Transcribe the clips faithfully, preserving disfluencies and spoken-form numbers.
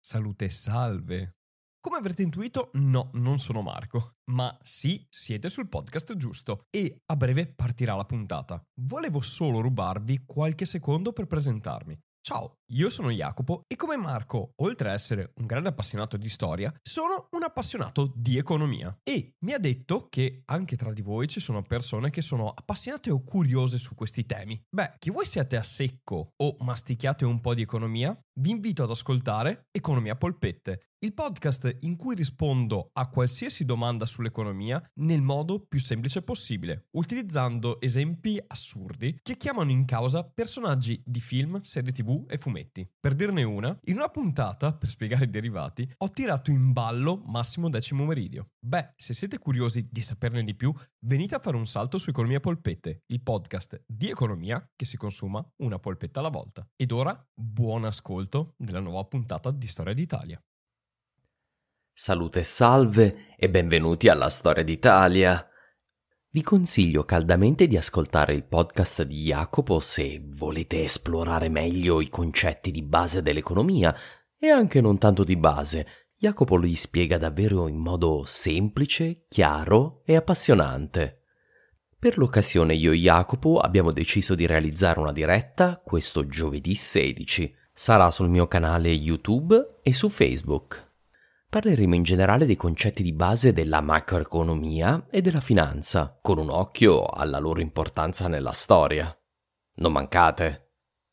Salute e salve. Come avrete intuito, no, non sono Marco, ma sì, siete sul podcast giusto e a breve partirà la puntata. Volevo solo rubarvi qualche secondo per presentarmi. Ciao, io sono Jacopo e come Marco, oltre a essere un grande appassionato di storia, sono un appassionato di economia. E mi ha detto che anche tra di voi ci sono persone che sono appassionate o curiose su questi temi. Beh, che voi siate a secco o mastichiate un po' di economia, vi invito ad ascoltare Economia Polpette, il podcast in cui rispondo a qualsiasi domanda sull'economia nel modo più semplice possibile, utilizzando esempi assurdi che chiamano in causa personaggi di film, serie tv e fumetti. Per dirne una, in una puntata, per spiegare i derivati, ho tirato in ballo Massimo Decimo Meridio. Beh, se siete curiosi di saperne di più, venite a fare un salto su Economia Polpette, il podcast di economia che si consuma una polpetta alla volta. Ed ora, buon ascolto della nuova puntata di Storia d'Italia. Salute e salve e benvenuti alla Storia d'Italia. Vi consiglio caldamente di ascoltare il podcast di Jacopo se volete esplorare meglio i concetti di base dell'economia e anche non tanto di base. Jacopo li spiega davvero in modo semplice, chiaro e appassionante. Per l'occasione io e Jacopo abbiamo deciso di realizzare una diretta questo giovedì sedici. Sarà sul mio canale YouTube e su Facebook. Parleremo in generale dei concetti di base della macroeconomia e della finanza, con un occhio alla loro importanza nella storia. Non mancate!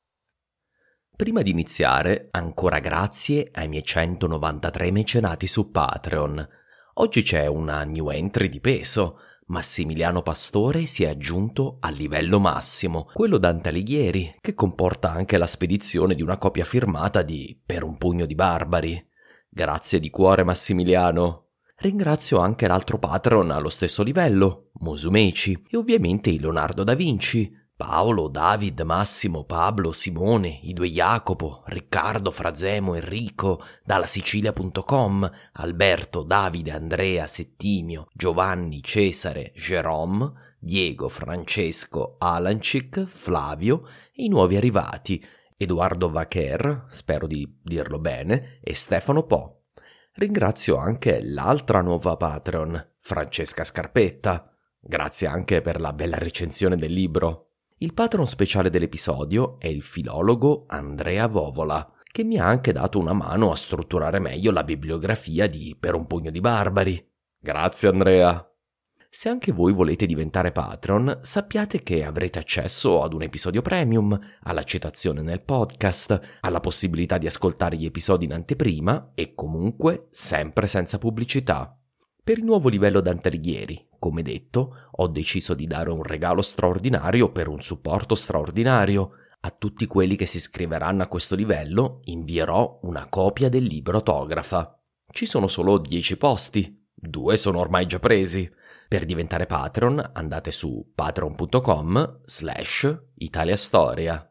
Prima di iniziare, ancora grazie ai miei centonovantatré mecenati su Patreon. Oggi c'è una new entry di peso. Massimiliano Pastore si è aggiunto al livello massimo, quello Dante Alighieri, che comporta anche la spedizione di una copia firmata di Per un pugno di barbari. Grazie di cuore Massimiliano. Ringrazio anche l'altro patron allo stesso livello, Musumeci, e ovviamente il Leonardo da Vinci, Paolo, David, Massimo, Pablo, Simone, i due Jacopo, Riccardo, Frazemo, Enrico, dalla Sicilia punto com, Alberto, Davide, Andrea, Settimio, Giovanni, Cesare, Jerome, Diego, Francesco, Alancic, Flavio e i nuovi arrivati, Edoardo Vacher, spero di dirlo bene, e Stefano Po. Ringrazio anche l'altra nuova Patreon, Francesca Scarpetta. Grazie anche per la bella recensione del libro. Il patron speciale dell'episodio è il filologo Andrea Vovola, che mi ha anche dato una mano a strutturare meglio la bibliografia di Per un pugno di barbari. Grazie Andrea! Se anche voi volete diventare patron, sappiate che avrete accesso ad un episodio premium, alla citazione nel podcast, alla possibilità di ascoltare gli episodi in anteprima e comunque sempre senza pubblicità. Per il nuovo livello Dante Alighieri, come detto, ho deciso di dare un regalo straordinario per un supporto straordinario. A tutti quelli che si iscriveranno a questo livello invierò una copia del libro autografa. Ci sono solo dieci posti, due sono ormai già presi. Per diventare patron andate su patreon punto com slash italiastoria.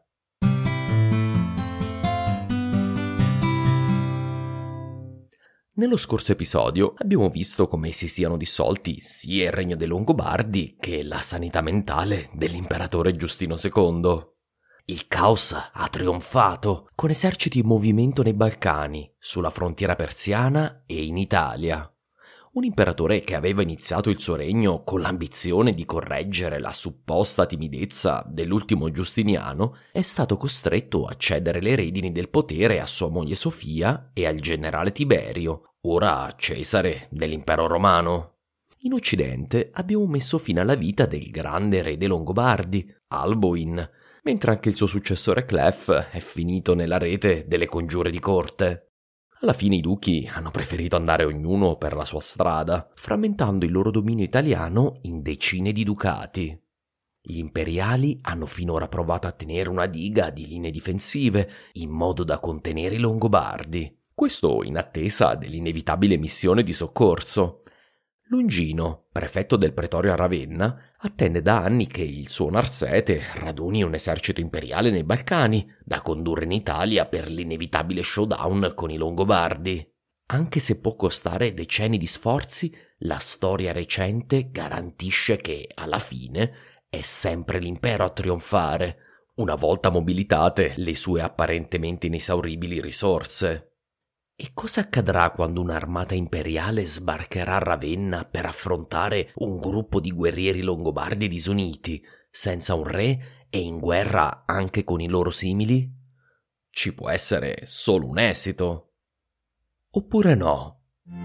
Nello scorso episodio abbiamo visto come si siano dissolti sia il regno dei Longobardi che la sanità mentale dell'imperatore Giustino secondo. Il caos ha trionfato, con eserciti in movimento nei Balcani, sulla frontiera persiana e in Italia. Un imperatore che aveva iniziato il suo regno con l'ambizione di correggere la supposta timidezza dell'ultimo Giustiniano è stato costretto a cedere le redini del potere a sua moglie Sofia e al generale Tiberio, ora Cesare dell'impero romano. In Occidente abbiamo messo fine alla vita del grande re dei Longobardi, Alboin, mentre anche il suo successore Clef è finito nella rete delle congiure di corte. Alla fine i duchi hanno preferito andare ognuno per la sua strada, frammentando il loro dominio italiano in decine di ducati. Gli imperiali hanno finora provato a tenere una diga di linee difensive, in modo da contenere i Longobardi. Questo in attesa dell'inevitabile missione di soccorso. Longino, prefetto del pretorio a Ravenna, attende da anni che il suo Narsete raduni un esercito imperiale nei Balcani, da condurre in Italia per l'inevitabile showdown con i Longobardi. Anche se può costare decenni di sforzi, la storia recente garantisce che, alla fine, è sempre l'impero a trionfare, una volta mobilitate le sue apparentemente inesauribili risorse. E cosa accadrà quando un'armata imperiale sbarcherà a Ravenna per affrontare un gruppo di guerrieri longobardi disuniti, senza un re e in guerra anche con i loro simili? Ci può essere solo un esito. Oppure no?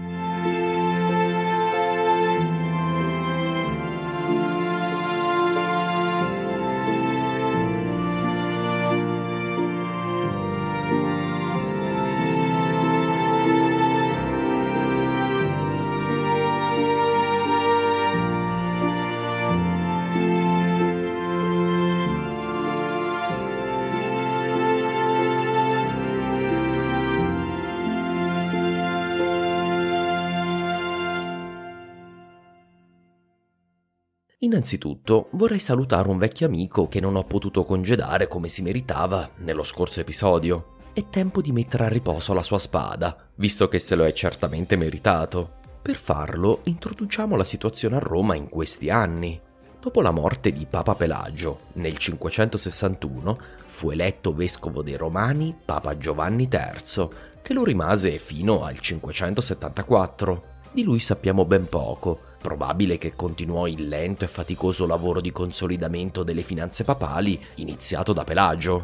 Innanzitutto vorrei salutare un vecchio amico che non ho potuto congedare come si meritava nello scorso episodio. È tempo di mettere a riposo la sua spada, visto che se lo è certamente meritato. Per farlo, introduciamo la situazione a Roma in questi anni. Dopo la morte di Papa Pelagio, nel cinquecentosessantuno, fu eletto vescovo dei Romani Papa Giovanni terzo, che lo rimase fino al cinquecentosettantaquattro. Di lui sappiamo ben poco. Probabile che continuò il lento e faticoso lavoro di consolidamento delle finanze papali iniziato da Pelagio.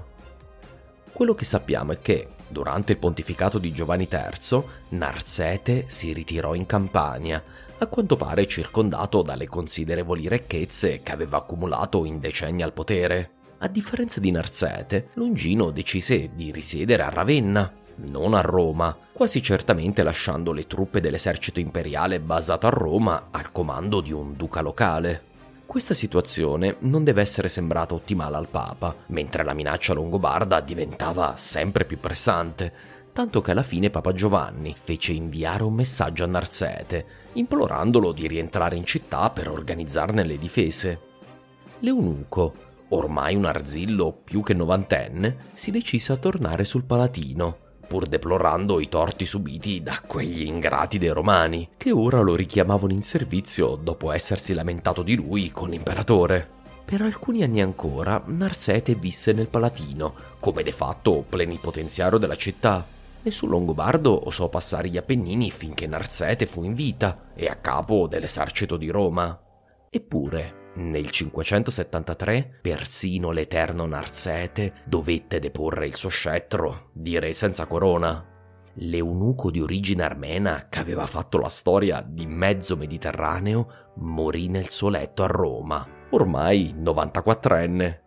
Quello che sappiamo è che, durante il pontificato di Giovanni terzo, Narsete si ritirò in Campania, a quanto pare circondato dalle considerevoli ricchezze che aveva accumulato in decenni al potere. A differenza di Narsete, Longino decise di risiedere a Ravenna, non a Roma, quasi certamente lasciando le truppe dell'esercito imperiale basato a Roma al comando di un duca locale. Questa situazione non deve essere sembrata ottimale al Papa, mentre la minaccia longobarda diventava sempre più pressante, tanto che alla fine Papa Giovanni fece inviare un messaggio a Narsete, implorandolo di rientrare in città per organizzarne le difese. L'eunuco, ormai un arzillo più che novantenne, si decise a tornare sul Palatino, pur deplorando i torti subiti da quegli ingrati dei Romani, che ora lo richiamavano in servizio dopo essersi lamentato di lui con l'imperatore. Per alcuni anni ancora Narsete visse nel Palatino, come de fatto plenipotenziario della città. Nessun longobardo osò passare gli Appennini finché Narsete fu in vita e a capo dell'esercito di Roma. Eppure, nel cinquecentosettantatré, persino l'eterno Narsete dovette deporre il suo scettro, direi senza corona. L'eunuco di origine armena, che aveva fatto la storia di mezzo Mediterraneo, morì nel suo letto a Roma, ormai novantaquattrenne.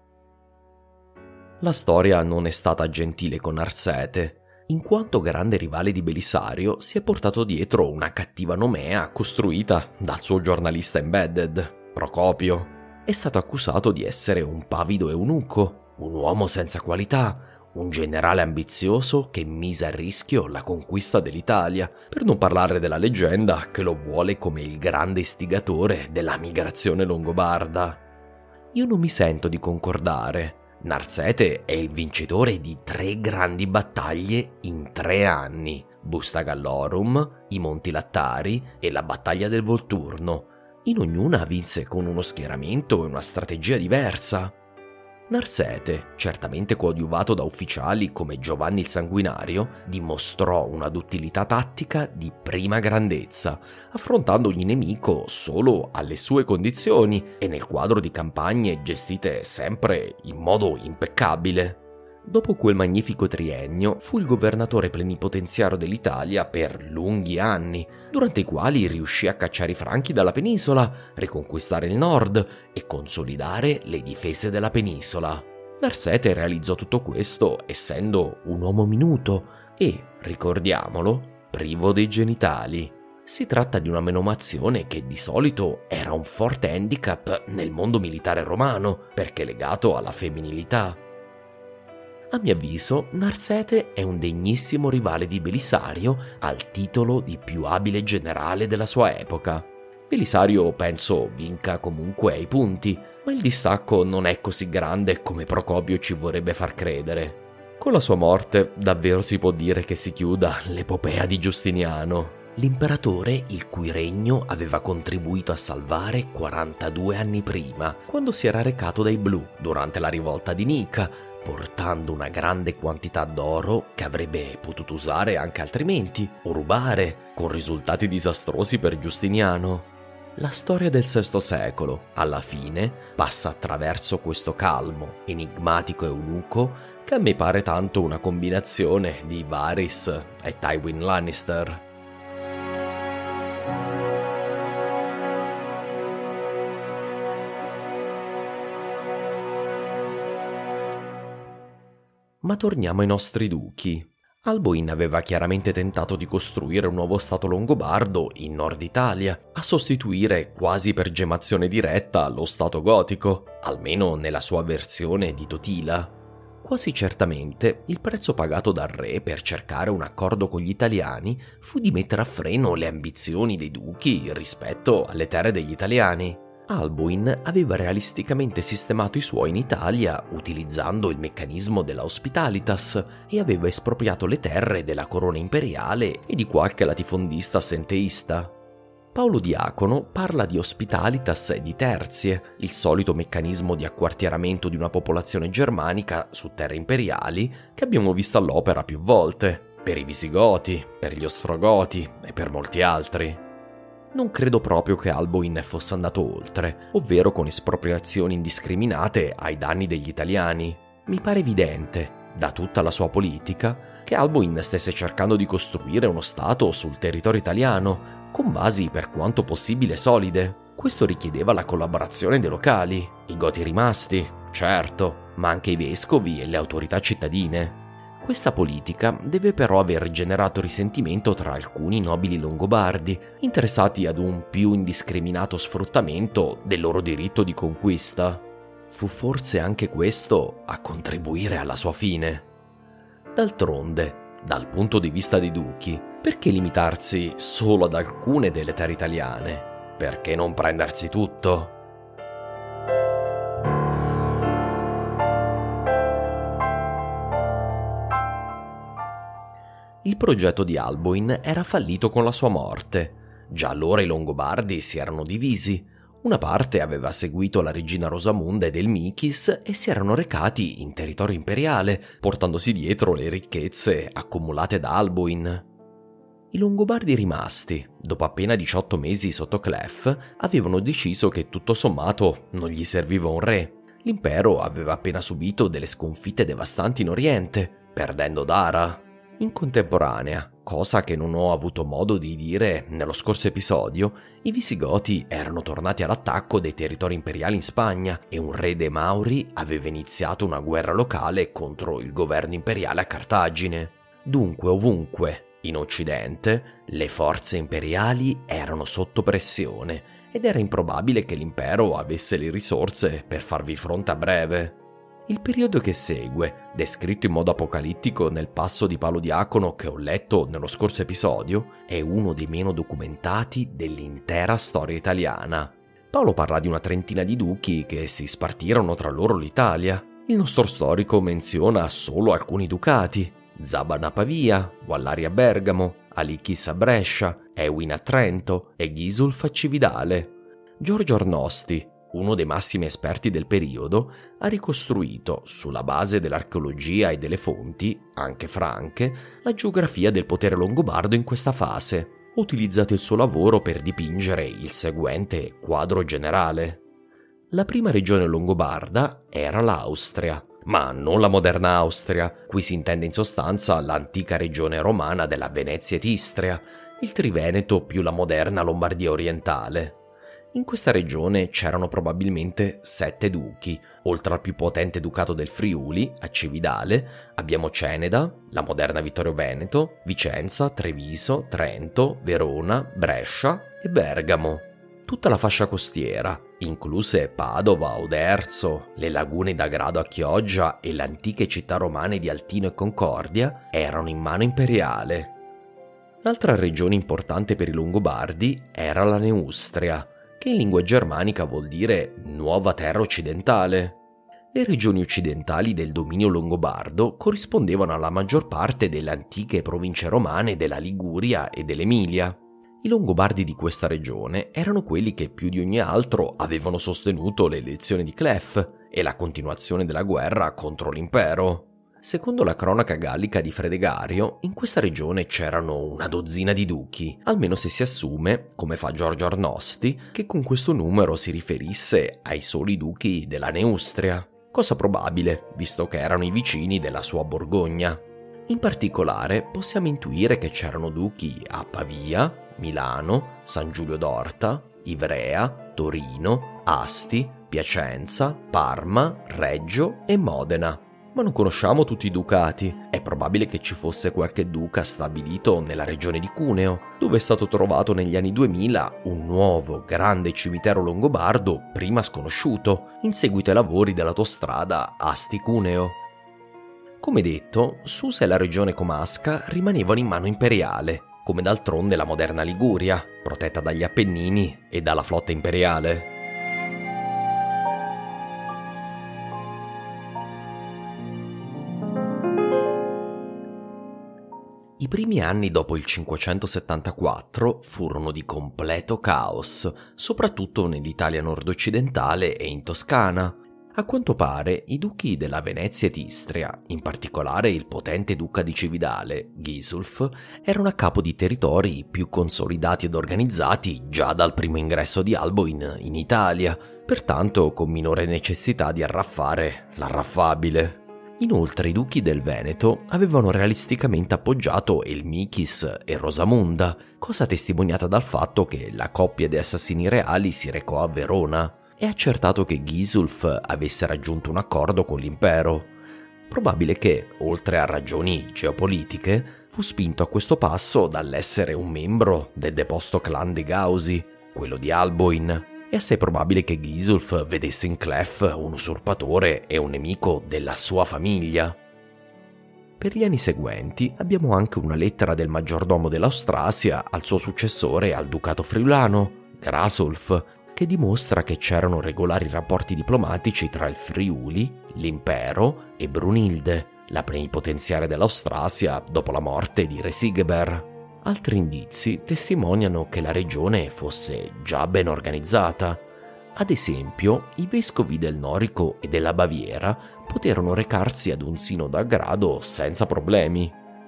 La storia non è stata gentile con Narsete. In quanto grande rivale di Belisario, si è portato dietro una cattiva nomea costruita dal suo giornalista embedded, Procopio. È stato accusato di essere un pavido eunuco, un uomo senza qualità, un generale ambizioso che mise a rischio la conquista dell'Italia, per non parlare della leggenda che lo vuole come il grande istigatore della migrazione longobarda. Io non mi sento di concordare. Narsete è il vincitore di tre grandi battaglie in tre anni: Busta Gallorum, i Monti Lattari e la battaglia del Volturno. In ognuna vinse con uno schieramento e una strategia diversa. Narsete, certamente coadiuvato da ufficiali come Giovanni il Sanguinario, dimostrò una duttilità tattica di prima grandezza, affrontando ogni nemico solo alle sue condizioni e nel quadro di campagne gestite sempre in modo impeccabile. Dopo quel magnifico triennio fu il governatore plenipotenziario dell'Italia per lunghi anni, durante i quali riuscì a cacciare i Franchi dalla penisola, riconquistare il nord e consolidare le difese della penisola. Narsete realizzò tutto questo essendo un uomo minuto e, ricordiamolo, privo dei genitali. Si tratta di una menomazione che di solito era un forte handicap nel mondo militare romano, perché legato alla femminilità. A mio avviso, Narsete è un degnissimo rivale di Belisario al titolo di più abile generale della sua epoca. Belisario penso vinca comunque ai punti, ma il distacco non è così grande come Procopio ci vorrebbe far credere. Con la sua morte davvero si può dire che si chiuda l'epopea di Giustiniano, l'imperatore il cui regno aveva contribuito a salvare quarantadue anni prima, quando si era recato dai Blu durante la rivolta di Nica, portando una grande quantità d'oro che avrebbe potuto usare anche altrimenti o rubare, con risultati disastrosi per Giustiniano. La storia del sesto secolo, alla fine, passa attraverso questo calmo, enigmatico eunuco che a me pare tanto una combinazione di Varys e Tywin Lannister. Ma torniamo ai nostri duchi. Alboin aveva chiaramente tentato di costruire un nuovo stato longobardo in Nord Italia, a sostituire quasi per gemazione diretta lo stato gotico, almeno nella sua versione di Totila. Quasi certamente il prezzo pagato dal re per cercare un accordo con gli italiani fu di mettere a freno le ambizioni dei duchi rispetto alle terre degli italiani. Alboin aveva realisticamente sistemato i suoi in Italia utilizzando il meccanismo della hospitalitas e aveva espropriato le terre della corona imperiale e di qualche latifondista assenteista. Paolo Diacono parla di hospitalitas e di terzie, il solito meccanismo di acquartieramento di una popolazione germanica su terre imperiali che abbiamo visto all'opera più volte, per i Visigoti, per gli Ostrogoti e per molti altri. Non credo proprio che Alboin fosse andato oltre, ovvero con espropriazioni indiscriminate ai danni degli italiani. Mi pare evidente, da tutta la sua politica, che Alboin stesse cercando di costruire uno stato sul territorio italiano, con basi per quanto possibile solide. Questo richiedeva la collaborazione dei locali, i Goti rimasti, certo, ma anche i vescovi e le autorità cittadine. Questa politica deve però aver generato risentimento tra alcuni nobili longobardi, interessati ad un più indiscriminato sfruttamento del loro diritto di conquista. Fu forse anche questo a contribuire alla sua fine. D'altronde, dal punto di vista dei duchi, perché limitarsi solo ad alcune delle terre italiane? Perché non prendersi tutto? Il progetto di Alboin era fallito con la sua morte. Già allora i Longobardi si erano divisi. Una parte aveva seguito la regina Rosamunda e del Michis e si erano recati in territorio imperiale, portandosi dietro le ricchezze accumulate da Alboin. I Longobardi rimasti, dopo appena diciotto mesi sotto Clef, avevano deciso che tutto sommato non gli serviva un re. L'impero aveva appena subito delle sconfitte devastanti in Oriente, perdendo Dara. In contemporanea, cosa che non ho avuto modo di dire nello scorso episodio, i Visigoti erano tornati all'attacco dei territori imperiali in Spagna e un re dei Mauri aveva iniziato una guerra locale contro il governo imperiale a Cartagine. Dunque, ovunque, in Occidente, le forze imperiali erano sotto pressione ed era improbabile che l'impero avesse le risorse per farvi fronte a breve. Il periodo che segue, descritto in modo apocalittico nel passo di Paolo Diacono che ho letto nello scorso episodio, è uno dei meno documentati dell'intera storia italiana. Paolo parla di una trentina di duchi che si spartirono tra loro l'Italia. Il nostro storico menziona solo alcuni ducati: Zaban a Pavia, Vallari a Bergamo, Alichis a Brescia, Ewin a Trento e Ghisulf a Cividale. Giorgio Arnosti, uno dei massimi esperti del periodo, ha ricostruito, sulla base dell'archeologia e delle fonti, anche franche, la geografia del potere longobardo in questa fase. Ho utilizzato il suo lavoro per dipingere il seguente quadro generale. La prima regione longobarda era l'Austria, ma non la moderna Austria, qui si intende in sostanza l'antica regione romana della Venezia ed Istria, il Triveneto più la moderna Lombardia orientale. In questa regione c'erano probabilmente sette duchi. Oltre al più potente ducato del Friuli, a Cividale, abbiamo Ceneda, la moderna Vittorio Veneto, Vicenza, Treviso, Trento, Verona, Brescia e Bergamo. Tutta la fascia costiera, incluse Padova, Oderzo, le lagune d'Agrado a Chioggia e le antiche città romane di Altino e Concordia, erano in mano imperiale. L'altra regione importante per i Longobardi era la Neustria, che in lingua germanica vuol dire nuova terra occidentale. Le regioni occidentali del dominio longobardo corrispondevano alla maggior parte delle antiche province romane della Liguria e dell'Emilia. I Longobardi di questa regione erano quelli che più di ogni altro avevano sostenuto le elezioni di Clef e la continuazione della guerra contro l'impero. Secondo la cronaca gallica di Fredegario, in questa regione c'erano una dozzina di duchi, almeno se si assume, come fa Giorgio Arnosti, che con questo numero si riferisse ai soli duchi della Neustria, cosa probabile, visto che erano i vicini della sua Borgogna. In particolare possiamo intuire che c'erano duchi a Pavia, Milano, San Giulio d'Orta, Ivrea, Torino, Asti, Piacenza, Parma, Reggio e Modena. Ma non conosciamo tutti i ducati. È probabile che ci fosse qualche duca stabilito nella regione di Cuneo, dove è stato trovato negli anni duemila un nuovo grande cimitero longobardo prima sconosciuto, in seguito ai lavori dell'autostrada Asti-Cuneo. Come detto, Susa e la regione comasca rimanevano in mano imperiale, come d'altronde la moderna Liguria, protetta dagli Appennini e dalla flotta imperiale. I primi anni dopo il cinquecentosettantaquattro furono di completo caos, soprattutto nell'Italia nord-occidentale e in Toscana. A quanto pare i duchi della Venezia ed Istria, in particolare il potente duca di Cividale, Gisulf, erano a capo di territori più consolidati ed organizzati già dal primo ingresso di Alboin in Italia, pertanto con minore necessità di arraffare l'arraffabile. Inoltre i duchi del Veneto avevano realisticamente appoggiato Elmichis e Rosamunda, cosa testimoniata dal fatto che la coppia di assassini reali si recò a Verona. È accertato che Gisulf avesse raggiunto un accordo con l'impero. Probabile che, oltre a ragioni geopolitiche, fu spinto a questo passo dall'essere un membro del deposto clan dei Gausi, quello di Alboin. È assai probabile che Gisulf vedesse in Clef un usurpatore e un nemico della sua famiglia. Per gli anni seguenti abbiamo anche una lettera del maggiordomo dell'Austrasia al suo successore al ducato friulano, Grasulf, che dimostra che c'erano regolari rapporti diplomatici tra il Friuli, l'impero e Brunilde, la plenipotenziaria dell'Austrasia dopo la morte di Re Sigeber. Altri indizi testimoniano che la regione fosse già ben organizzata. Ad esempio, i vescovi del Norico e della Baviera poterono recarsi ad un sinodo a grado senza problemi.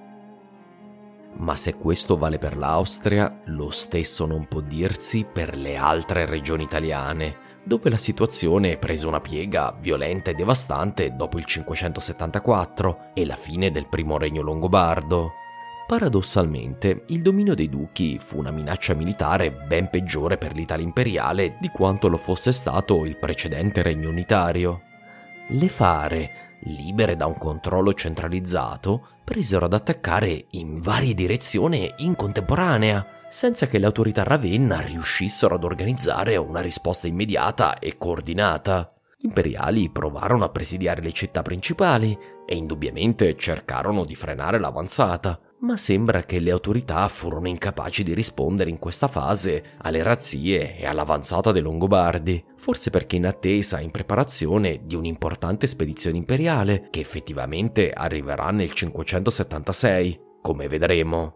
Ma se questo vale per l'Austria, lo stesso non può dirsi per le altre regioni italiane, dove la situazione prese una piega violenta e devastante dopo il cinquecentosettantaquattro e la fine del primo regno longobardo. Paradossalmente, il dominio dei duchi fu una minaccia militare ben peggiore per l'Italia imperiale di quanto lo fosse stato il precedente regno unitario. Le fare, libere da un controllo centralizzato, presero ad attaccare in varie direzioni in contemporanea, senza che le autorità a Ravenna riuscissero ad organizzare una risposta immediata e coordinata. Gli imperiali provarono a presidiare le città principali e indubbiamente cercarono di frenare l'avanzata, ma sembra che le autorità furono incapaci di rispondere in questa fase alle razzie e all'avanzata dei Longobardi, forse perché in attesa e in preparazione di un'importante spedizione imperiale che effettivamente arriverà nel cinquecentosettantasei, come vedremo.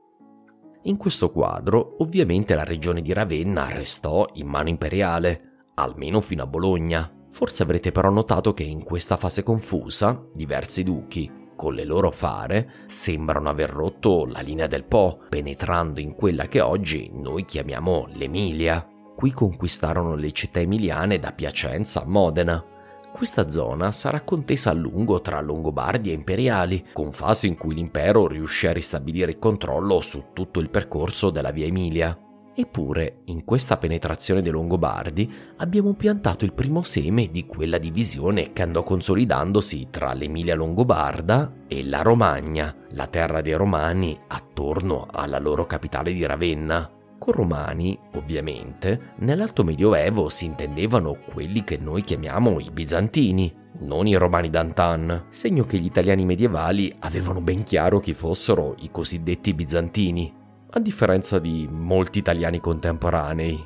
In questo quadro, ovviamente la regione di Ravenna restò in mano imperiale, almeno fino a Bologna. Forse avrete però notato che in questa fase confusa, diversi duchi, con le loro fare, sembrano aver rotto la linea del Po, penetrando in quella che oggi noi chiamiamo l'Emilia. Qui conquistarono le città emiliane da Piacenza a Modena. Questa zona sarà contesa a lungo tra Longobardi e Imperiali, con fasi in cui l'impero riuscì a ristabilire il controllo su tutto il percorso della via Emilia. Eppure, in questa penetrazione dei Longobardi abbiamo piantato il primo seme di quella divisione che andò consolidandosi tra l'Emilia Longobarda e la Romagna, la terra dei Romani, attorno alla loro capitale di Ravenna. Con Romani, ovviamente, nell'Alto Medioevo si intendevano quelli che noi chiamiamo i Bizantini, non i Romani d'antan, segno che gli italiani medievali avevano ben chiaro chi fossero i cosiddetti Bizantini, a differenza di molti italiani contemporanei.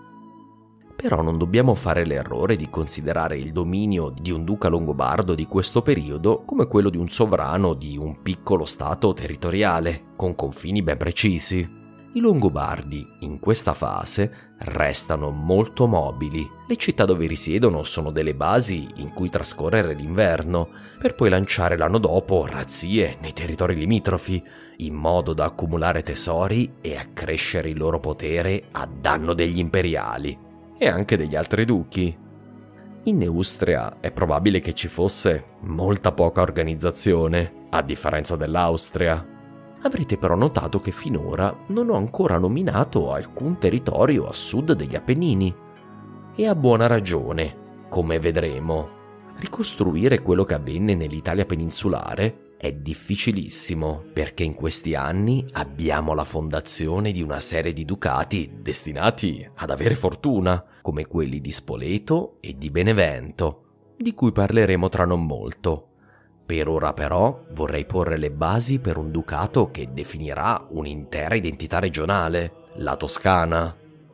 Però non dobbiamo fare l'errore di considerare il dominio di un duca longobardo di questo periodo come quello di un sovrano di un piccolo stato territoriale, con confini ben precisi. I Longobardi, in questa fase, restano molto mobili. Le città dove risiedono sono delle basi in cui trascorrere l'inverno, per poi lanciare l'anno dopo razzie nei territori limitrofi, in modo da accumulare tesori e accrescere il loro potere a danno degli imperiali e anche degli altri duchi. In Neustria è probabile che ci fosse molta poca organizzazione, a differenza dell'Austria. Avrete però notato che finora non ho ancora nominato alcun territorio a sud degli Appennini. E a buona ragione, come vedremo. Ricostruire quello che avvenne nell'Italia peninsulare è difficilissimo, perché in questi anni abbiamo la fondazione di una serie di ducati destinati ad avere fortuna, come quelli di Spoleto e di Benevento, di cui parleremo tra non molto. Per ora però vorrei porre le basi per un ducato che definirà un'intera identità regionale, la Toscana.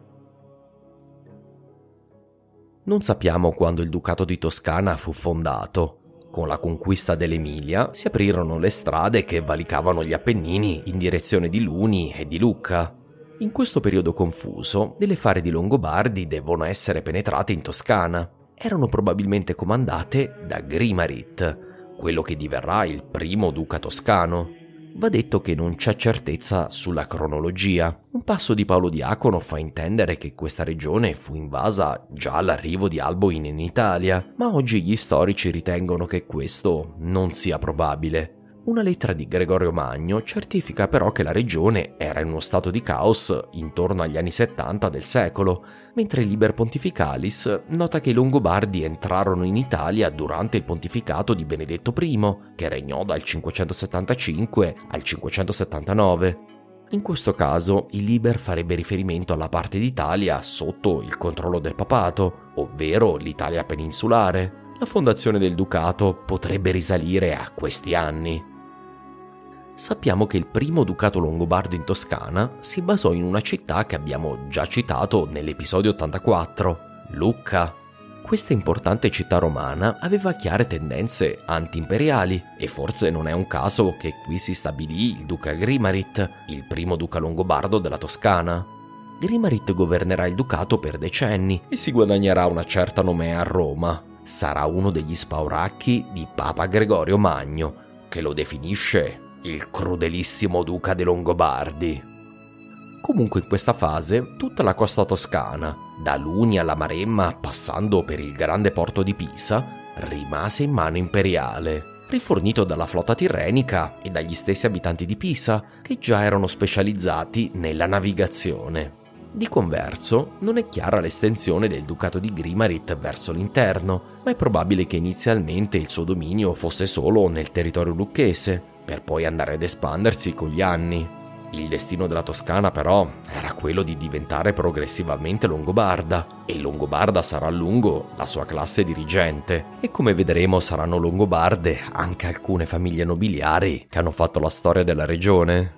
Non sappiamo quando il ducato di Toscana fu fondato. Con la conquista dell'Emilia si aprirono le strade che valicavano gli Appennini in direzione di Luni e di Lucca. In questo periodo confuso, delle fare di Longobardi devono essere penetrate in Toscana. Erano probabilmente comandate da Grimarit, quello che diverrà il primo duca toscano. Va detto che non c'è certezza sulla cronologia. Un passo di Paolo Diacono fa intendere che questa regione fu invasa già all'arrivo di Alboin in Italia, ma oggi gli storici ritengono che questo non sia probabile. Una lettera di Gregorio Magno certifica però che la regione era in uno stato di caos intorno agli anni settanta del secolo, mentre il Liber Pontificalis nota che i Longobardi entrarono in Italia durante il pontificato di Benedetto primo, che regnò dal cinquecentosettantacinque al cinquecentosettantanove. In questo caso il Liber farebbe riferimento alla parte d'Italia sotto il controllo del papato, ovvero l'Italia peninsulare. La fondazione del ducato potrebbe risalire a questi anni. Sappiamo che il primo ducato longobardo in Toscana si basò in una città che abbiamo già citato nell'episodio ottantaquattro, Lucca. Questa importante città romana aveva chiare tendenze anti-imperiali e forse non è un caso che qui si stabilì il duca Grimarit, il primo duca longobardo della Toscana. Grimarit governerà il ducato per decenni e si guadagnerà una certa nomea a Roma. Sarà uno degli spauracchi di Papa Gregorio Magno, che lo definisce il crudelissimo duca dei Longobardi. Comunque in questa fase tutta la costa toscana, da Luni alla Maremma passando per il grande porto di Pisa, rimase in mano imperiale, rifornito dalla flotta tirrenica e dagli stessi abitanti di Pisa, che già erano specializzati nella navigazione. Di converso, non è chiara l'estensione del ducato di Grimarit verso l'interno, ma è probabile che inizialmente il suo dominio fosse solo nel territorio lucchese, per poi andare ad espandersi con gli anni. Il destino della Toscana però era quello di diventare progressivamente longobarda, e longobarda sarà a lungo la sua classe dirigente, e come vedremo saranno longobarde anche alcune famiglie nobiliari che hanno fatto la storia della regione.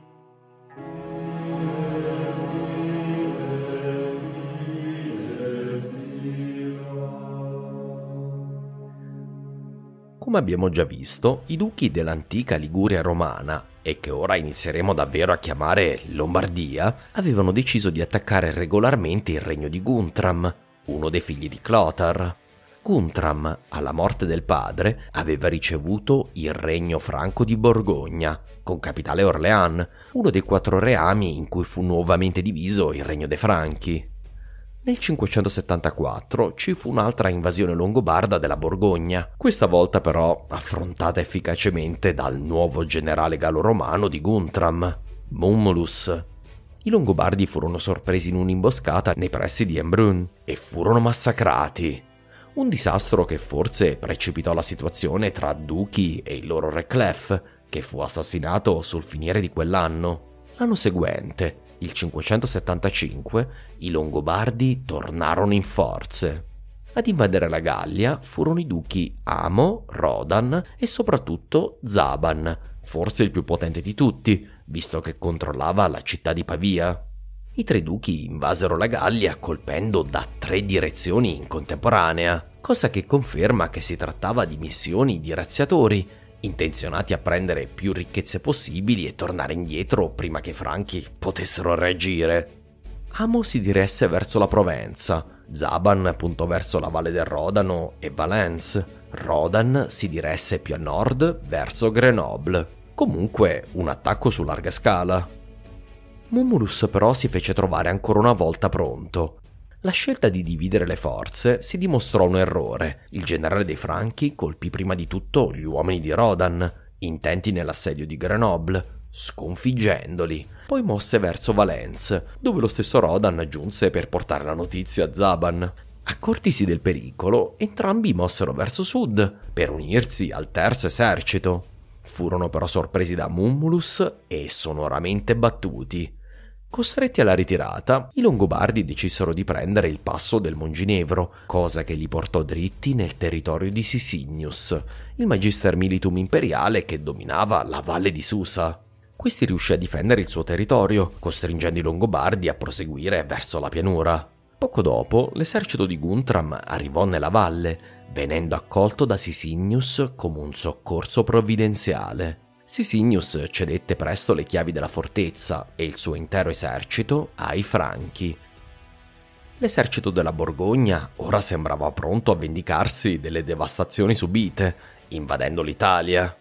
Come abbiamo già visto, i duchi dell'antica Liguria romana, e che ora inizieremo davvero a chiamare Lombardia, avevano deciso di attaccare regolarmente il regno di Guntram, uno dei figli di Clothar. Guntram, alla morte del padre, aveva ricevuto il regno franco di Borgogna, con capitale Orléans, uno dei quattro reami in cui fu nuovamente diviso il regno dei Franchi. Nel cinquecentosettantaquattro ci fu un'altra invasione longobarda della Borgogna, questa volta però affrontata efficacemente dal nuovo generale gallo-romano di Guntram, Mummolus. I Longobardi furono sorpresi in un'imboscata nei pressi di Embrun e furono massacrati. Un disastro che forse precipitò la situazione tra duchi e il loro re Clef, che fu assassinato sul finire di quell'anno. L'anno seguente, il cinquecentosettantacinque, i Longobardi tornarono in forze. Ad invadere la Gallia furono i duchi Amo, Rodan e soprattutto Zaban, forse il più potente di tutti, visto che controllava la città di Pavia. I tre duchi invasero la Gallia colpendo da tre direzioni in contemporanea, cosa che conferma che si trattava di missioni di razziatori, intenzionati a prendere più ricchezze possibili e tornare indietro prima che i Franchi potessero reagire. Amo si diresse verso la Provenza, Zaban puntò verso la valle del Rodano e Valence, Rodan si diresse più a nord verso Grenoble. Comunque un attacco su larga scala. Mumulus però si fece trovare ancora una volta pronto. La scelta di dividere le forze si dimostrò un errore. Il generale dei Franchi colpì prima di tutto gli uomini di Rodan, intenti nell'assedio di Grenoble, sconfiggendoli. Poi mosse verso Valence, dove lo stesso Rodan giunse per portare la notizia a Zaban. Accortisi del pericolo, entrambi mossero verso sud per unirsi al terzo esercito. Furono però sorpresi da Mumulus e sonoramente battuti. Costretti alla ritirata, i Longobardi decisero di prendere il passo del Monginevro, cosa che li portò dritti nel territorio di Sicinius, il magister militum imperiale che dominava la valle di Susa. Questi riuscì a difendere il suo territorio, costringendo i Longobardi a proseguire verso la pianura. Poco dopo, l'esercito di Guntram arrivò nella valle, venendo accolto da Sicinius come un soccorso provvidenziale. Sicinius cedette presto le chiavi della fortezza e il suo intero esercito ai Franchi. L'esercito della Borgogna ora sembrava pronto a vendicarsi delle devastazioni subite, invadendo l'Italia.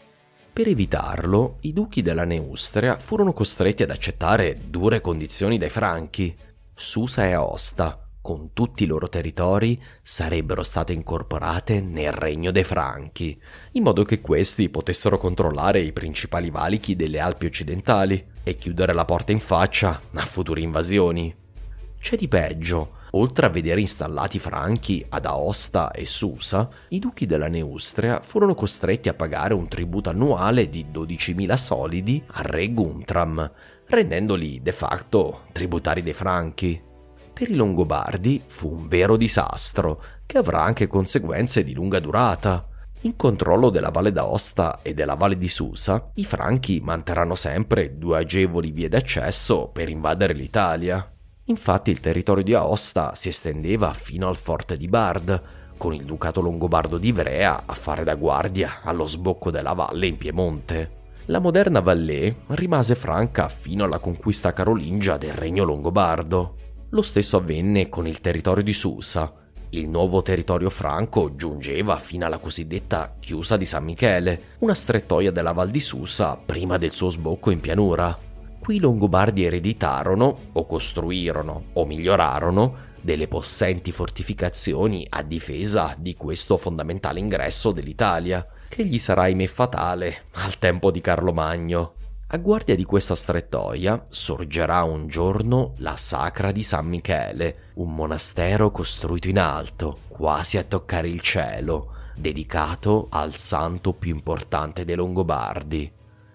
Per evitarlo, i duchi della Neustria furono costretti ad accettare dure condizioni dai Franchi. Susa e Aosta, con tutti i loro territori, sarebbero state incorporate nel regno dei Franchi, in modo che questi potessero controllare i principali valichi delle Alpi occidentali e chiudere la porta in faccia a future invasioni. C'è di peggio. Oltre a vedere installati Franchi ad Aosta e Susa, i duchi della Neustria furono costretti a pagare un tributo annuale di dodicimila solidi al re Guntram, rendendoli de facto tributari dei Franchi. Per i Longobardi fu un vero disastro, che avrà anche conseguenze di lunga durata. In controllo della Valle d'Aosta e della Valle di Susa, i Franchi manterranno sempre due agevoli vie d'accesso per invadere l'Italia. Infatti il territorio di Aosta si estendeva fino al forte di Bard, con il ducato longobardo di Ivrea a fare da guardia allo sbocco della valle in Piemonte. La moderna Valais rimase franca fino alla conquista carolingia del regno longobardo. Lo stesso avvenne con il territorio di Susa. Il nuovo territorio franco giungeva fino alla cosiddetta Chiusa di San Michele, una strettoia della Val di Susa prima del suo sbocco in pianura. Qui i Longobardi ereditarono, o costruirono, o migliorarono, delle possenti fortificazioni a difesa di questo fondamentale ingresso dell'Italia, che gli sarà ahimè fatale al tempo di Carlo Magno. A guardia di questa strettoia sorgerà un giorno la Sacra di San Michele, un monastero costruito in alto, quasi a toccare il cielo, dedicato al santo più importante dei Longobardi.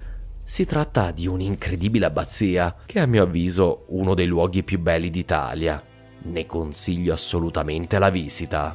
Si tratta di un'incredibile abbazia, che è a mio avviso uno dei luoghi più belli d'Italia. Ne consiglio assolutamente la visita.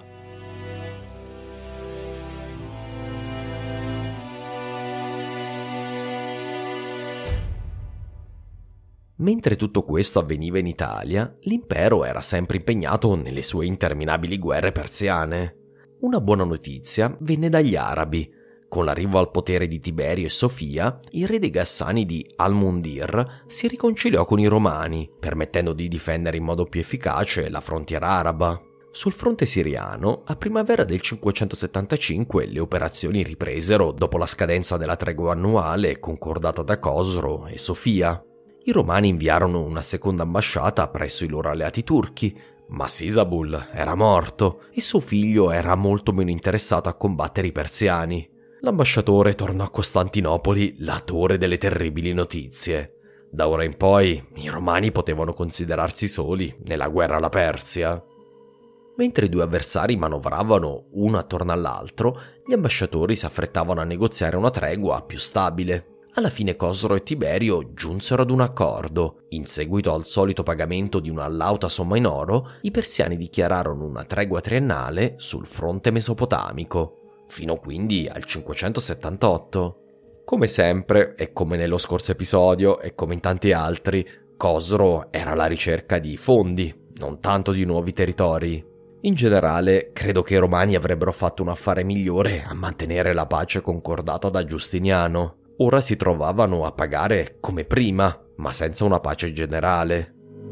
Mentre tutto questo avveniva in Italia, l'impero era sempre impegnato nelle sue interminabili guerre persiane. Una buona notizia venne dagli arabi. Con l'arrivo al potere di Tiberio e Sofia, il re dei Gassani di Al-Mundir si riconciliò con i Romani, permettendo di difendere in modo più efficace la frontiera araba. Sul fronte siriano, a primavera del cinquecentosettantacinque le operazioni ripresero dopo la scadenza della tregua annuale concordata da Cosro e Sofia. I Romani inviarono una seconda ambasciata presso i loro alleati turchi, ma Sisabul era morto e suo figlio era molto meno interessato a combattere i persiani. L'ambasciatore tornò a Costantinopoli latore delle terribili notizie. Da ora in poi i Romani potevano considerarsi soli nella guerra alla Persia. Mentre i due avversari manovravano uno attorno all'altro, gli ambasciatori si affrettavano a negoziare una tregua più stabile. Alla fine Cosro e Tiberio giunsero ad un accordo. In seguito al solito pagamento di una lauta somma in oro, i persiani dichiararono una tregua triennale sul fronte mesopotamico, fino quindi al cinquecentosettantotto. Come sempre, e come nello scorso episodio, e come in tanti altri, Cosro era alla ricerca di fondi, non tanto di nuovi territori. In generale, credo che i Romani avrebbero fatto un affare migliore a mantenere la pace concordata da Giustiniano. Ora si trovavano a pagare come prima, ma senza una pace generale.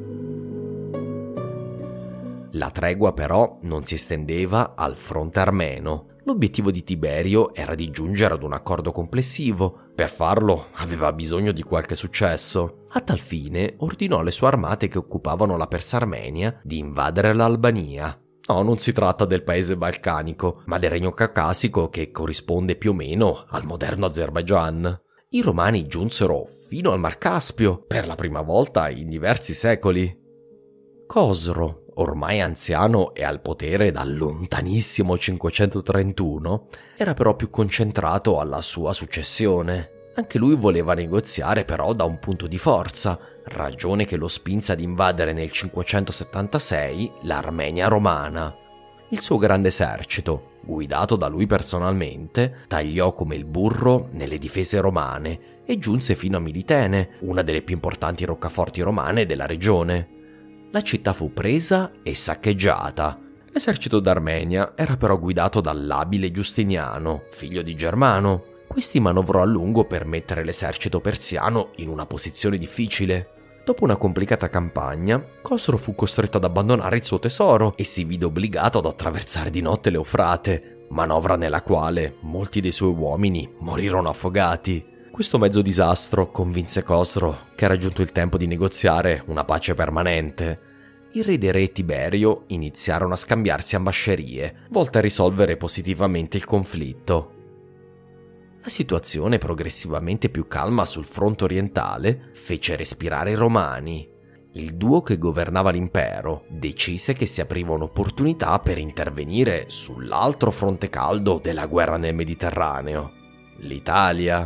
La tregua però non si estendeva al fronte armeno. L'obiettivo di Tiberio era di giungere ad un accordo complessivo. Per farlo aveva bisogno di qualche successo. A tal fine ordinò alle sue armate che occupavano la Persa Armenia di invadere l'Albania. No, non si tratta del paese balcanico, ma del regno caucasico che corrisponde più o meno al moderno Azerbaigian. I Romani giunsero fino al Mar Caspio per la prima volta in diversi secoli. Cosro, ormai anziano e al potere dal lontanissimo cinquecentotrentuno, era però più concentrato alla sua successione. Anche lui voleva negoziare però da un punto di forza, ragione che lo spinse ad invadere nel cinquecentosettantasei l'Armenia romana. Il suo grande esercito, guidato da lui personalmente, tagliò come il burro nelle difese romane e giunse fino a Militene, una delle più importanti roccaforti romane della regione. La città fu presa e saccheggiata. L'esercito d'Armenia era però guidato dall'abile Giustiniano, figlio di Germano. Questi manovrò a lungo per mettere l'esercito persiano in una posizione difficile. Dopo una complicata campagna, Cosro fu costretto ad abbandonare il suo tesoro e si vide obbligato ad attraversare di notte l'Eufrate, manovra nella quale molti dei suoi uomini morirono affogati. Questo mezzo disastro convinse Cosro che era giunto il tempo di negoziare una pace permanente. Il re dei re Tiberio iniziarono a scambiarsi ambascerie, volte a risolvere positivamente il conflitto. La situazione, progressivamente più calma sul fronte orientale, fece respirare i Romani. Il duo che governava l'impero decise che si apriva un'opportunità per intervenire sull'altro fronte caldo della guerra nel Mediterraneo, l'Italia.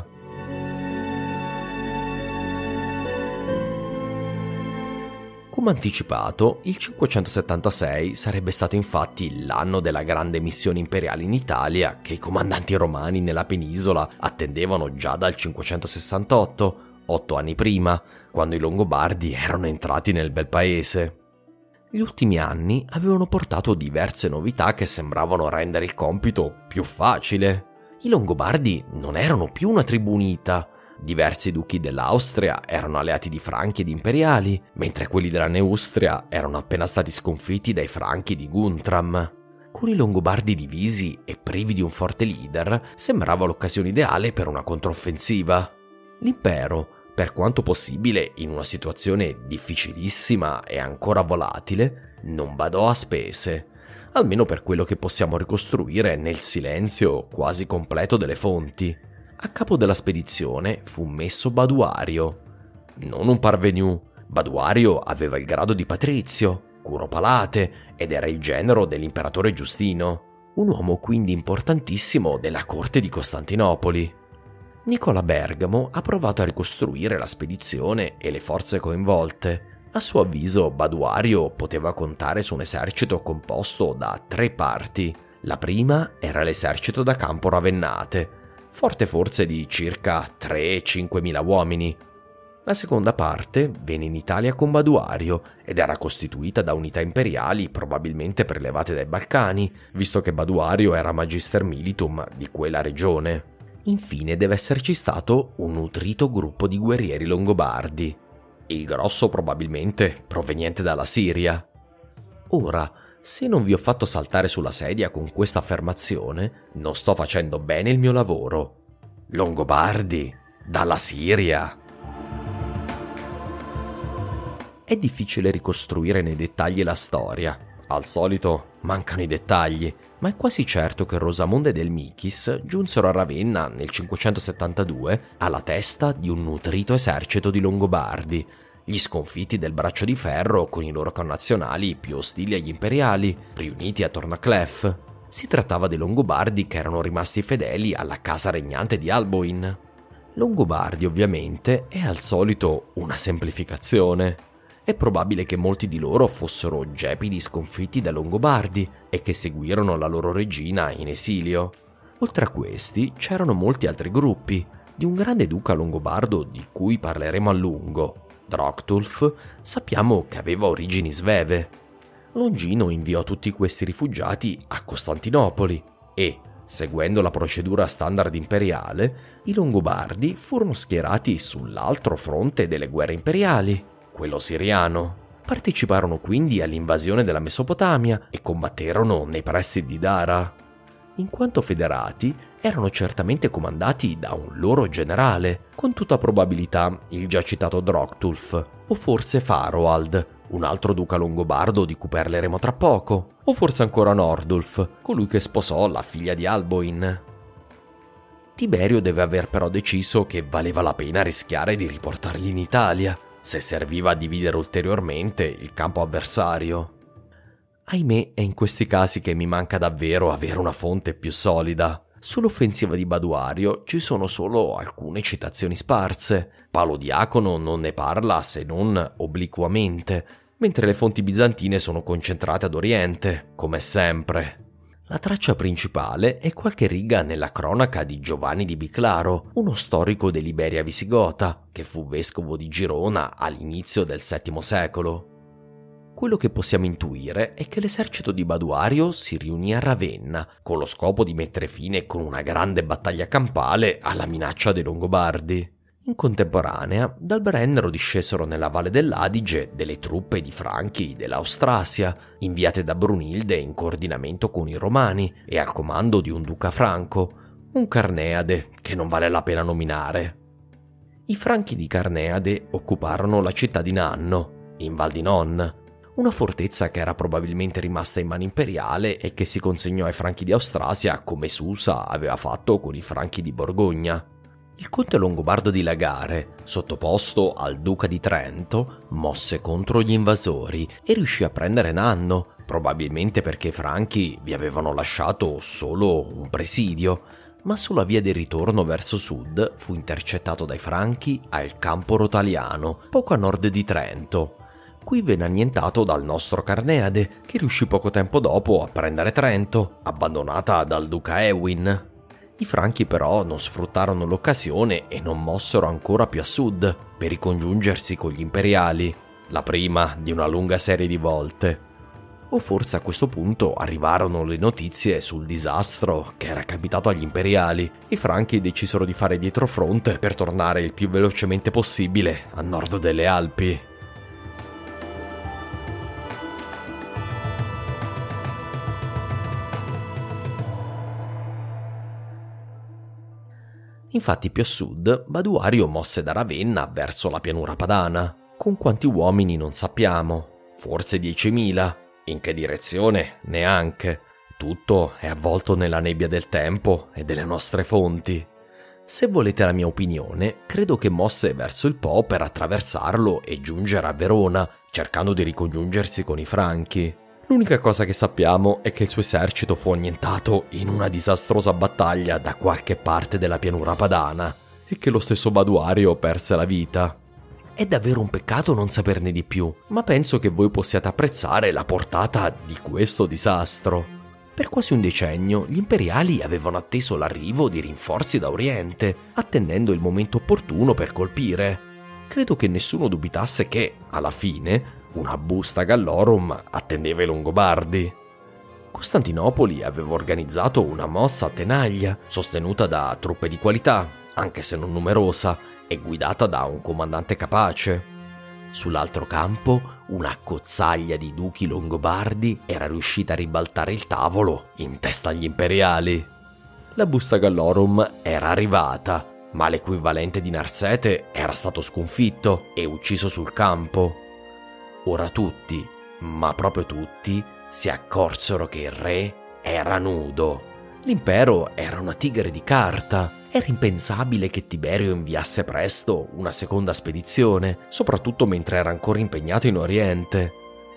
Come anticipato, il cinquecentosettantasei sarebbe stato infatti l'anno della grande missione imperiale in Italia che i comandanti romani nella penisola attendevano già dal cinquecentosessantotto, otto anni prima, quando i Longobardi erano entrati nel bel paese. Gli ultimi anni avevano portato diverse novità che sembravano rendere il compito più facile. I Longobardi non erano più una tribù unita. Diversi duchi dell'Austria erano alleati di Franchi ed imperiali, mentre quelli della Neustria erano appena stati sconfitti dai Franchi di Guntram. Con i Longobardi divisi e privi di un forte leader, sembrava l'occasione ideale per una controffensiva. L'impero, per quanto possibile in una situazione difficilissima e ancora volatile, non badò a spese, almeno per quello che possiamo ricostruire nel silenzio quasi completo delle fonti. A capo della spedizione fu messo Baduario. Non un parvenu, Baduario aveva il grado di patrizio, curopalate ed era il genero dell'imperatore Giustino, un uomo quindi importantissimo della corte di Costantinopoli. Nicola Bergamo ha provato a ricostruire la spedizione e le forze coinvolte. A suo avviso Baduario poteva contare su un esercito composto da tre parti. La prima era l'esercito da campo Ravennate, forte forze di circa tre cinque mila uomini. La seconda parte venne in Italia con Baduario ed era costituita da unità imperiali probabilmente prelevate dai Balcani, visto che Baduario era magister militum di quella regione. Infine deve esserci stato un nutrito gruppo di guerrieri longobardi, il grosso probabilmente proveniente dalla Siria. Ora, se non vi ho fatto saltare sulla sedia con questa affermazione, non sto facendo bene il mio lavoro. Longobardi, dalla Siria. È difficile ricostruire nei dettagli la storia. Al solito mancano i dettagli, ma è quasi certo che Rosamonde del Michis giunsero a Ravenna nel cinquecentosettantadue alla testa di un nutrito esercito di Longobardi, gli sconfitti del Braccio di Ferro con i loro connazionali più ostili agli imperiali, riuniti attorno a Clef. Si trattava dei Longobardi che erano rimasti fedeli alla casa regnante di Alboin. Longobardi, ovviamente, è al solito una semplificazione. È probabile che molti di loro fossero gepidi sconfitti dai Longobardi e che seguirono la loro regina in esilio. Oltre a questi c'erano molti altri gruppi, di un grande duca longobardo di cui parleremo a lungo. Droctulf sappiamo che aveva origini sveve. Longino inviò tutti questi rifugiati a Costantinopoli e, seguendo la procedura standard imperiale, i Longobardi furono schierati sull'altro fronte delle guerre imperiali, quello siriano. Parteciparono quindi all'invasione della Mesopotamia e combatterono nei pressi di Dara. In quanto federati, erano certamente comandati da un loro generale, con tutta probabilità il già citato Droctulf, o forse Faroald, un altro duca longobardo di cui parleremo tra poco, o forse ancora Nordulf, colui che sposò la figlia di Alboin. Tiberio deve aver però deciso che valeva la pena rischiare di riportarli in Italia, se serviva a dividere ulteriormente il campo avversario. Ahimè, è in questi casi che mi manca davvero avere una fonte più solida. Sull'offensiva di Baduario ci sono solo alcune citazioni sparse. Paolo Diacono non ne parla se non obliquamente, mentre le fonti bizantine sono concentrate ad Oriente, come sempre. La traccia principale è qualche riga nella cronaca di Giovanni di Biclaro, uno storico dell'Iberia visigota, che fu vescovo di Girona all'inizio del settimo secolo. Quello che possiamo intuire è che l'esercito di Baduario si riunì a Ravenna con lo scopo di mettere fine con una grande battaglia campale alla minaccia dei Longobardi. In contemporanea, dal Brennero discesero nella valle dell'Adige delle truppe di Franchi dell'Austrasia, inviate da Brunilde in coordinamento con i Romani e al comando di un duca franco, un Carneade che non vale la pena nominare. I Franchi di Carneade occuparono la città di Nanno, in Val di Non, una fortezza che era probabilmente rimasta in mano imperiale e che si consegnò ai Franchi di Austrasia come Susa aveva fatto con i Franchi di Borgogna. Il conte longobardo di Lagare, sottoposto al duca di Trento, mosse contro gli invasori e riuscì a prendere Nanno, probabilmente perché i Franchi vi avevano lasciato solo un presidio, ma sulla via del ritorno verso sud fu intercettato dai Franchi al Campo Rotaliano, poco a nord di Trento. Qui venne annientato dal nostro Carneade, che riuscì poco tempo dopo a prendere Trento, abbandonata dal duca Ewin. I Franchi però non sfruttarono l'occasione e non mossero ancora più a sud per ricongiungersi con gli imperiali, la prima di una lunga serie di volte. O forse a questo punto arrivarono le notizie sul disastro che era capitato agli imperiali. I Franchi decisero di fare dietrofront per tornare il più velocemente possibile a nord delle Alpi. Infatti più a sud, Baduario mosse da Ravenna verso la pianura padana. Con quanti uomini non sappiamo, forse diecimila. In che direzione? Neanche. Tutto è avvolto nella nebbia del tempo e delle nostre fonti. Se volete la mia opinione, credo che mosse verso il Po per attraversarlo e giungere a Verona, cercando di ricongiungersi con i Franchi. L'unica cosa che sappiamo è che il suo esercito fu annientato in una disastrosa battaglia da qualche parte della pianura padana e che lo stesso Baduario perse la vita. È davvero un peccato non saperne di più, ma penso che voi possiate apprezzare la portata di questo disastro. Per quasi un decennio gli imperiali avevano atteso l'arrivo di rinforzi da Oriente, attendendo il momento opportuno per colpire. Credo che nessuno dubitasse che, alla fine, una busta Gallorum attendeva i Longobardi. Costantinopoli aveva organizzato una mossa a tenaglia, sostenuta da truppe di qualità, anche se non numerosa, e guidata da un comandante capace. Sull'altro campo, una accozzaglia di duchi longobardi era riuscita a ribaltare il tavolo in testa agli imperiali. La busta Gallorum era arrivata, ma l'equivalente di Narsete era stato sconfitto e ucciso sul campo. Ora tutti, ma proprio tutti, si accorsero che il re era nudo. L'impero era una tigre di carta. Era impensabile che Tiberio inviasse presto una seconda spedizione, soprattutto mentre era ancora impegnato in Oriente.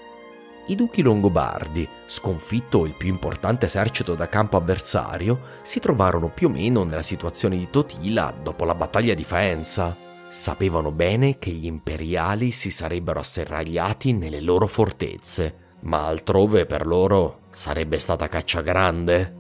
I duchi longobardi, sconfitto il più importante esercito da campo avversario, si trovarono più o meno nella situazione di Totila dopo la battaglia di Faenza. Sapevano bene che gli imperiali si sarebbero asserragliati nelle loro fortezze, ma altrove per loro sarebbe stata caccia grande.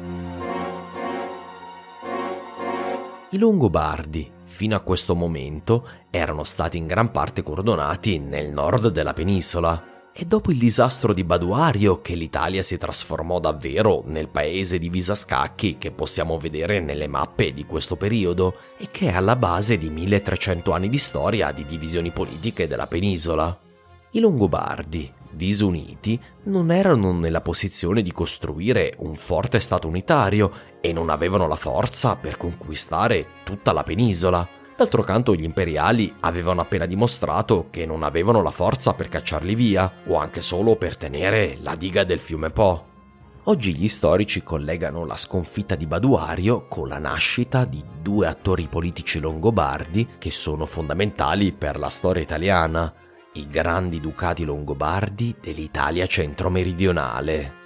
I Longobardi, fino a questo momento, erano stati in gran parte cordonati nel nord della penisola È dopo il disastro di Baduario che l'Italia si trasformò davvero nel paese divisa a scacchi che possiamo vedere nelle mappe di questo periodo e che è alla base di milletrecento anni di storia di divisioni politiche della penisola. I Longobardi, disuniti, non erano nella posizione di costruire un forte stato unitario e non avevano la forza per conquistare tutta la penisola. D'altro canto gli imperiali avevano appena dimostrato che non avevano la forza per cacciarli via o anche solo per tenere la diga del fiume Po. Oggi gli storici collegano la sconfitta di Baduario con la nascita di due attori politici longobardi che sono fondamentali per la storia italiana, i grandi ducati longobardi dell'Italia centro-meridionale.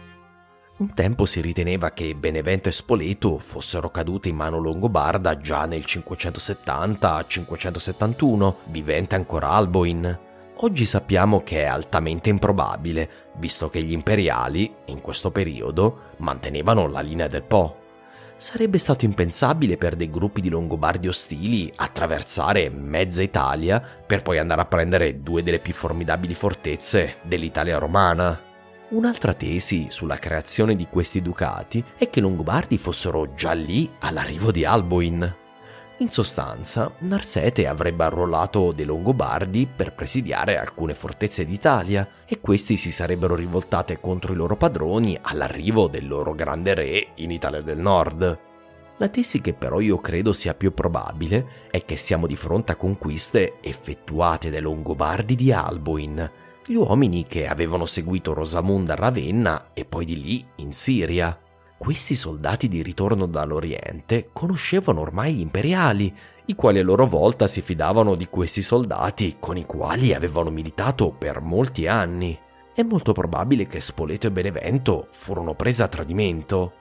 Un tempo si riteneva che Benevento e Spoleto fossero cadute in mano longobarda già nel cinquecentosettanta cinquecentosettantuno, vivente ancora Alboin. Oggi sappiamo che è altamente improbabile, visto che gli imperiali, in questo periodo, mantenevano la linea del Po. Sarebbe stato impensabile per dei gruppi di longobardi ostili attraversare mezza Italia per poi andare a prendere due delle più formidabili fortezze dell'Italia romana. Un'altra tesi sulla creazione di questi ducati è che i Longobardi fossero già lì all'arrivo di Alboin. In sostanza, Narsete avrebbe arruolato dei Longobardi per presidiare alcune fortezze d'Italia e questi si sarebbero rivoltate contro i loro padroni all'arrivo del loro grande re in Italia del Nord. La tesi che però io credo sia più probabile è che siamo di fronte a conquiste effettuate dai Longobardi di Alboin, gli uomini che avevano seguito Rosamunda a Ravenna e poi di lì in Siria. Questi soldati di ritorno dall'Oriente conoscevano ormai gli imperiali, i quali a loro volta si fidavano di questi soldati con i quali avevano militato per molti anni. È molto probabile che Spoleto e Benevento furono prese a tradimento.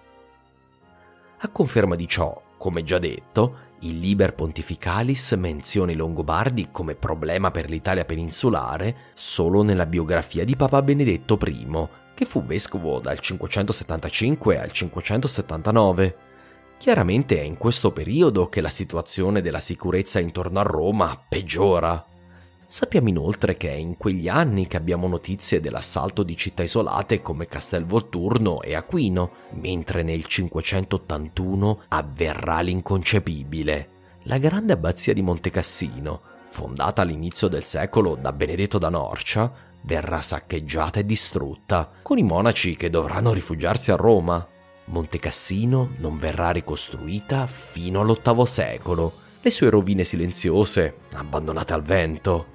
A conferma di ciò, come già detto, il Liber Pontificalis menziona i Longobardi come problema per l'Italia peninsulare solo nella biografia di Papa Benedetto primo, che fu vescovo dal cinquecentosettantacinque al cinquecentosettantanove. Chiaramente è in questo periodo che la situazione della sicurezza intorno a Roma peggiora. Sappiamo inoltre che è in quegli anni che abbiamo notizie dell'assalto di città isolate come Castel Volturno e Aquino, mentre nel cinquecentottantuno avverrà l'inconcepibile. La grande abbazia di Montecassino, fondata all'inizio del secolo da Benedetto da Norcia, verrà saccheggiata e distrutta, con i monaci che dovranno rifugiarsi a Roma. Montecassino non verrà ricostruita fino all'ottavo secolo, le sue rovine silenziose, abbandonate al vento.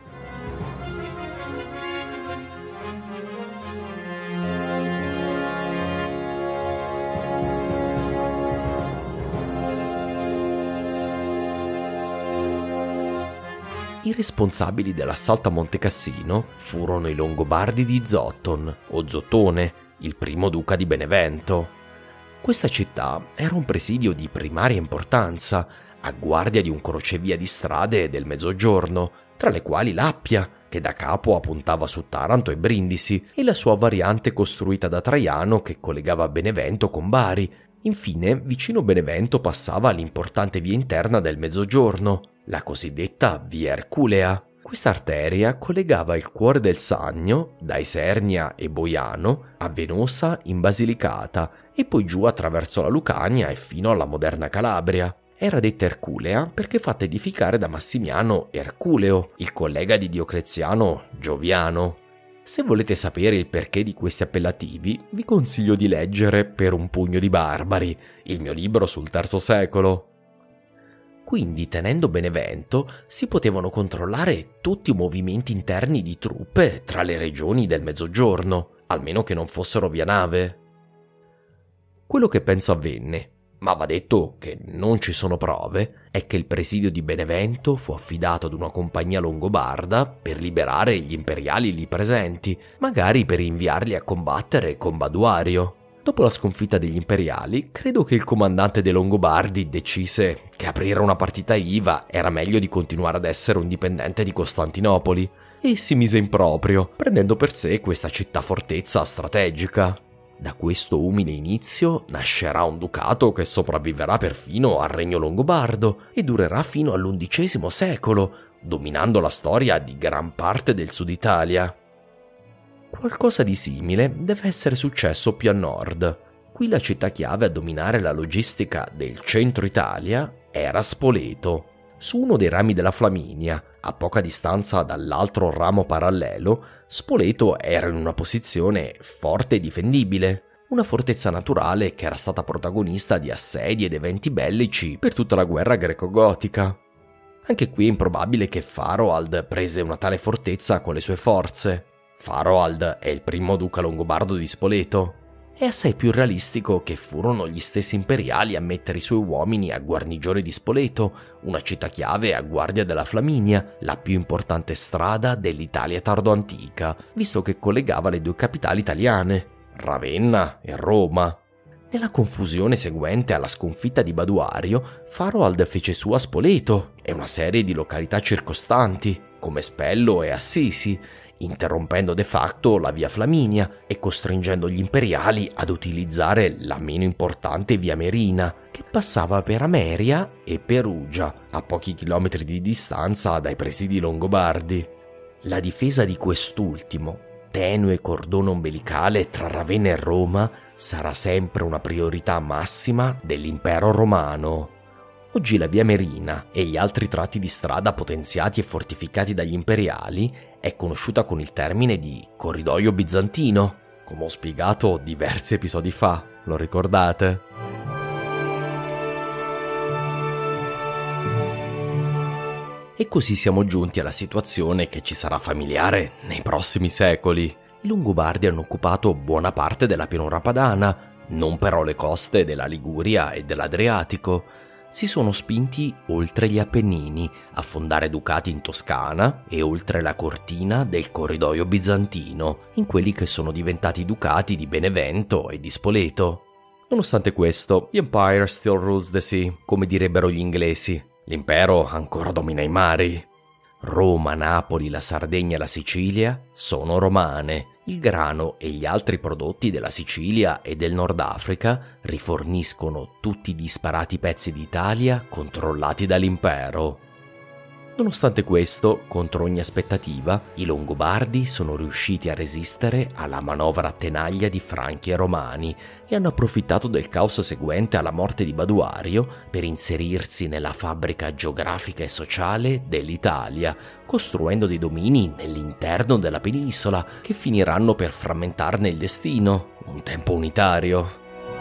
I responsabili dell'assalto a Montecassino furono i Longobardi di Zotton, o Zottone, il primo duca di Benevento. Questa città era un presidio di primaria importanza, a guardia di un crocevia di strade del Mezzogiorno, tra le quali l'Appia, che da Capua puntava su Taranto e Brindisi, e la sua variante costruita da Traiano che collegava Benevento con Bari. Infine, vicino Benevento passava l'importante via interna del Mezzogiorno, la cosiddetta Via Erculea. Questa arteria collegava il cuore del Sannio, da Isernia e Boiano, a Venosa in Basilicata e poi giù attraverso la Lucania e fino alla moderna Calabria. Era detta Erculea perché fatta edificare da Massimiano Erculeo, il collega di Diocleziano Gioviano. Se volete sapere il perché di questi appellativi, vi consiglio di leggere Per un pugno di barbari, il mio libro sul terzo secolo. Quindi, tenendo Benevento, si potevano controllare tutti i movimenti interni di truppe tra le regioni del Mezzogiorno, almeno che non fossero via nave. Quello che penso avvenne, ma va detto che non ci sono prove, è che il presidio di Benevento fu affidato ad una compagnia longobarda per liberare gli imperiali lì presenti, magari per inviarli a combattere con Baduario. Dopo la sconfitta degli imperiali, credo che il comandante dei Longobardi decise che aprire una partita I V A era meglio di continuare ad essere un dipendente di Costantinopoli e si mise in proprio, prendendo per sé questa città-fortezza strategica. Da questo umile inizio nascerà un ducato che sopravviverà perfino al regno longobardo e durerà fino all'undicesimo secolo, dominando la storia di gran parte del sud Italia. Qualcosa di simile deve essere successo più a nord. Qui la città chiave a dominare la logistica del centro Italia era Spoleto. Su uno dei rami della Flaminia, a poca distanza dall'altro ramo parallelo, Spoleto era in una posizione forte e difendibile. Una fortezza naturale che era stata protagonista di assedi ed eventi bellici per tutta la guerra greco-gotica. Anche qui è improbabile che Faroald prese una tale fortezza con le sue forze. Faroald è il primo duca longobardo di Spoleto. È assai più realistico che furono gli stessi imperiali a mettere i suoi uomini a guarnigione di Spoleto, una città chiave a guardia della Flaminia, la più importante strada dell'Italia tardo-antica, visto che collegava le due capitali italiane, Ravenna e Roma. Nella confusione seguente alla sconfitta di Baduario, Faroald fece sua Spoleto e una serie di località circostanti, come Spello e Assisi, interrompendo de facto la via Flaminia e costringendo gli imperiali ad utilizzare la meno importante via Merina, che passava per Ameria e Perugia, a pochi chilometri di distanza dai presidi longobardi. La difesa di quest'ultimo, tenue cordone ombelicale tra Ravenna e Roma, sarà sempre una priorità massima dell'impero romano. Oggi la via Merina e gli altri tratti di strada potenziati e fortificati dagli imperiali è conosciuta con il termine di corridoio bizantino, come ho spiegato diversi episodi fa, lo ricordate? E così siamo giunti alla situazione che ci sarà familiare nei prossimi secoli. I Longobardi hanno occupato buona parte della pianura padana, non però le coste della Liguria e dell'Adriatico. Si sono spinti oltre gli Appennini a fondare ducati in Toscana e oltre la cortina del corridoio bizantino, in quelli che sono diventati ducati di Benevento e di Spoleto. Nonostante questo, the empire still rules the sea, come direbbero gli inglesi. L'impero ancora domina i mari. Roma, Napoli, la Sardegna e la Sicilia sono romane. Il grano e gli altri prodotti della Sicilia e del Nord Africa riforniscono tutti i disparati pezzi d'Italia controllati dall'impero. Nonostante questo, contro ogni aspettativa, i Longobardi sono riusciti a resistere alla manovra a tenaglia di Franchi e Romani e hanno approfittato del caos seguente alla morte di Baduario per inserirsi nella fabbrica geografica e sociale dell'Italia, costruendo dei domini nell'interno della penisola che finiranno per frammentarne il destino, un tempo unitario.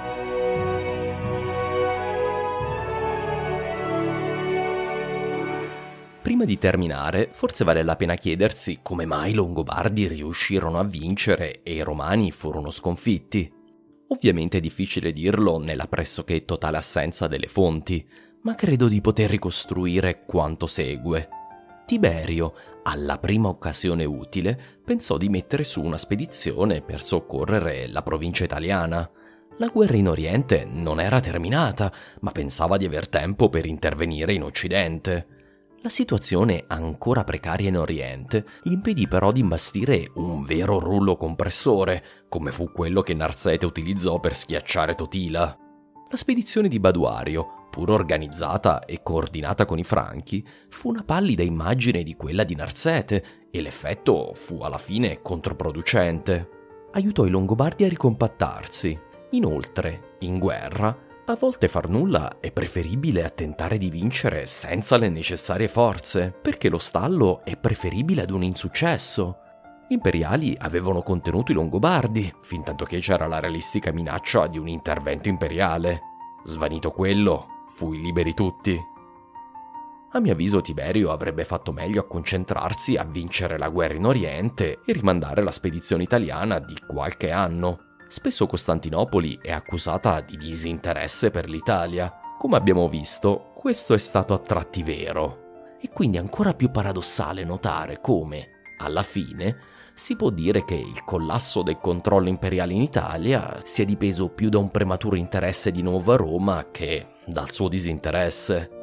Prima di terminare, forse vale la pena chiedersi come mai i Longobardi riuscirono a vincere e i Romani furono sconfitti. Ovviamente è difficile dirlo nella pressoché totale assenza delle fonti, ma credo di poter ricostruire quanto segue. Tiberio, alla prima occasione utile, pensò di mettere su una spedizione per soccorrere la provincia italiana. La guerra in Oriente non era terminata, ma pensava di aver tempo per intervenire in Occidente. La situazione ancora precaria in Oriente gli impedì però di imbastire un vero rullo compressore, come fu quello che Narsete utilizzò per schiacciare Totila. La spedizione di Baduario, pur organizzata e coordinata con i Franchi, fu una pallida immagine di quella di Narsete e l'effetto fu alla fine controproducente. Aiutò i Longobardi a ricompattarsi. Inoltre, in guerra, a volte far nulla è preferibile a tentare di vincere senza le necessarie forze, perché lo stallo è preferibile ad un insuccesso. Gli imperiali avevano contenuto i Longobardi, fintanto che c'era la realistica minaccia di un intervento imperiale. Svanito quello, fui liberi tutti. A mio avviso Tiberio avrebbe fatto meglio a concentrarsi a vincere la guerra in Oriente e rimandare la spedizione italiana di qualche anno. Spesso Costantinopoli è accusata di disinteresse per l'Italia. Come abbiamo visto, questo è stato a tratti vero. E quindi è ancora più paradossale notare come, alla fine, si può dire che il collasso del controllo imperiale in Italia sia dipeso più da un prematuro interesse di nuovo a Roma che dal suo disinteresse.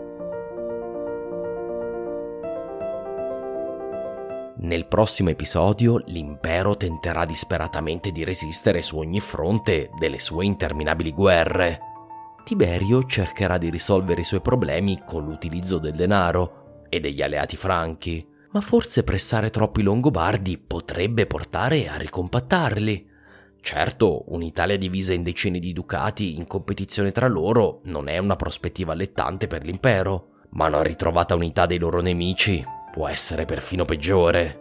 Nel prossimo episodio l'impero tenterà disperatamente di resistere su ogni fronte delle sue interminabili guerre. Tiberio cercherà di risolvere i suoi problemi con l'utilizzo del denaro e degli alleati franchi, ma forse pressare troppi Longobardi potrebbe portare a ricompattarli. Certo, un'Italia divisa in decine di ducati in competizione tra loro non è una prospettiva allettante per l'impero, ma una ritrovata unità dei loro nemici può essere perfino peggiore.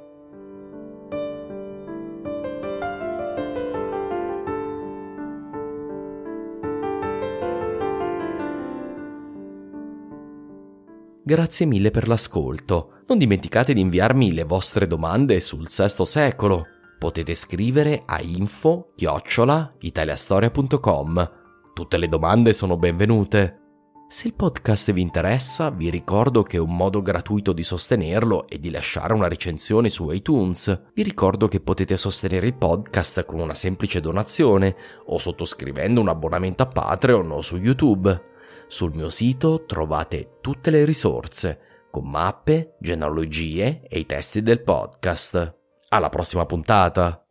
Grazie mille per l'ascolto. Non dimenticate di inviarmi le vostre domande sul sesto secolo. Potete scrivere a info chiocciola italiastoria punto com. Tutte le domande sono benvenute. Se il podcast vi interessa, vi ricordo che un modo gratuito di sostenerlo è di lasciare una recensione su iTunes. Vi ricordo che potete sostenere il podcast con una semplice donazione o sottoscrivendo un abbonamento a Patreon o su YouTube. Sul mio sito trovate tutte le risorse, con mappe, genealogie e i testi del podcast. Alla prossima puntata!